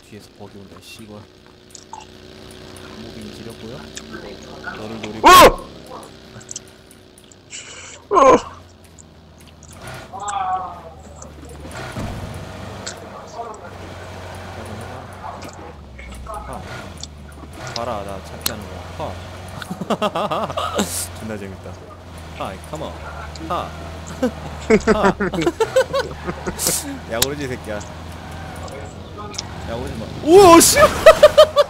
뒤에서 버기 온다 씨발. 무빙 지렸고요. 너를 노리고. 봐라 나 잡기 하는 거야. 존나 재밌다. 하이 컴온 하. 야구르지 새끼야. 야구르지 마. 오 씨.